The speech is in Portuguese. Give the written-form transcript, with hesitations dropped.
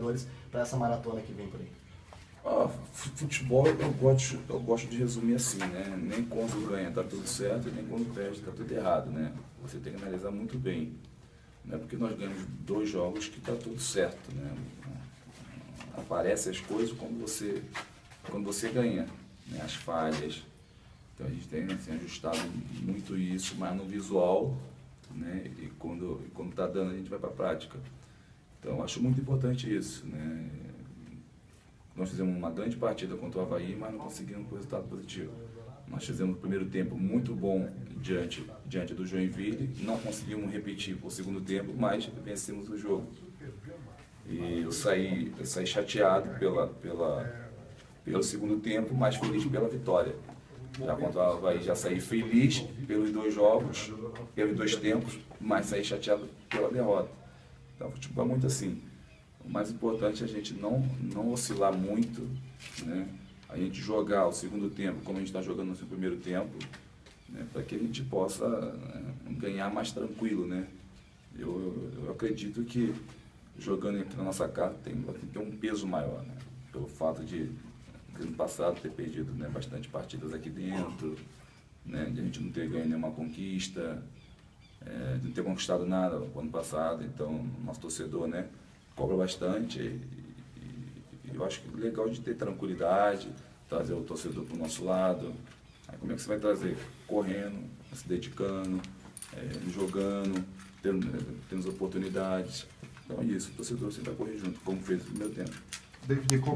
jogadores para essa maratona que vem por aí? Futebol eu gosto de resumir assim, né? Nem quando ganha tá tudo certo, nem quando perde tá tudo errado, né? Você tem que analisar muito bem. Não é porque nós ganhamos 2 jogos que tá tudo certo, né? Aparecem as coisas quando você ganha, né? As falhas. Então a gente tem assim, ajustado muito isso, mas no visual, né? E quando tá dando a gente vai para a prática. Então eu acho muito importante isso, né? Nós fizemos uma grande partida contra o Avaí, mas não conseguimos um resultado positivo. Nós fizemos o primeiro tempo muito bom diante do Joinville, não conseguimos repetir o segundo tempo, mas vencemos o jogo. E eu saí chateado pelo segundo tempo, mas feliz pela vitória. Já contra o Avaí, já saí feliz pelos 2 jogos, pelos 2 tempos, mas saí chateado pela derrota. Então, o futebol é muito assim. O mais importante é a gente não oscilar muito, né? A gente jogar o segundo tempo como a gente está jogando no seu primeiro tempo, né? Para que a gente possa ganhar mais tranquilo, né? Eu acredito que jogando aqui na nossa casa tem um peso maior, né? Pelo fato de ano passado ter perdido, né, bastante partidas aqui dentro, né? De a gente não ter ganho nenhuma conquista, de não ter conquistado nada no ano passado. Então nosso torcedor, né, cobra bastante e eu acho que é legal de ter tranquilidade, trazer o torcedor para o nosso lado. Aí como é que você vai trazer? Correndo, se dedicando, jogando, tendo as oportunidades. Então é isso, o torcedor sempre vai correr junto, como fez no primeiro tempo. David,